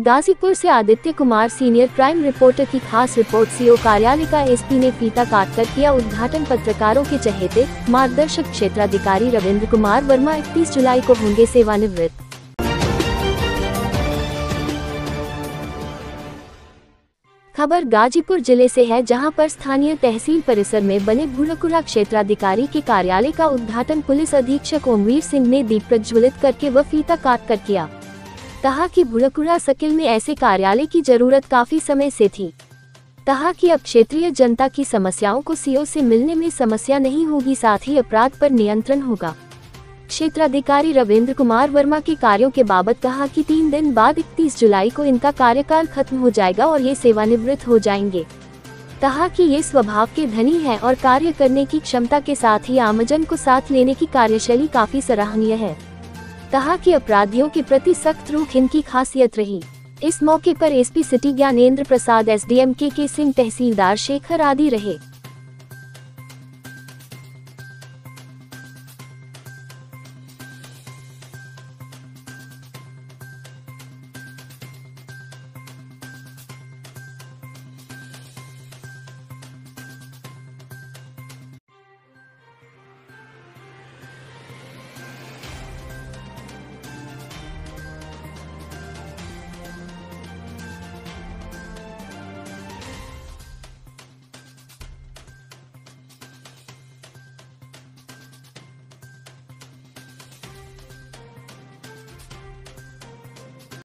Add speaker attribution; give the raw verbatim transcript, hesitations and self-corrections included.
Speaker 1: गाजीपुर से Aditya Kumar senior crime reporter की खास रिपोर्ट। सीओ कार्यालय का एसपी ने फीता काटकर किया उद्घाटन। पत्रकारों के चहेते मार्गदर्शक क्षेत्राधिकारी रविंद्र कुमार वर्मा इकतीस जुलाई को होंगे सेवानिवृत्त। खबर गाजीपुर जिले से है, जहां पर स्थानीय तहसील परिसर में बने भूलकुरा क्षेत्राधिकारी के कार्यालय का उद्घाटन पुलिस अधीक्षक ओमवीर सिंह ने दीप प्रज्वलित करके व फीता काट कर किया। कहा कि भूलकुरा सर्किल में ऐसे कार्यालय की जरूरत काफी समय से थी। कहा कि अब क्षेत्रीय जनता की समस्याओं को सीओ से मिलने में समस्या नहीं होगी, साथ ही अपराध पर नियंत्रण होगा। क्षेत्राधिकारी रविंद्र कुमार वर्मा के कार्यों के बाबत कहा कि तीन दिन बाद इकतीस जुलाई को इनका कार्यकाल खत्म हो जाएगा और ये सेवानिवृत्त हो जाएंगे। कहा कि ये स्वभाव के धनी हैं और कार्य करने की क्षमता के साथ ही आमजन को साथ लेने की कार्यशैली काफी सराहनीय है। कहा कि अपराधियों के प्रति सख्त रुख इनकी खासियत रही। इस मौके पर SP city Gyanendra Prasad, SDM K K Singh, तहसीलदार शेखर आदि रहे।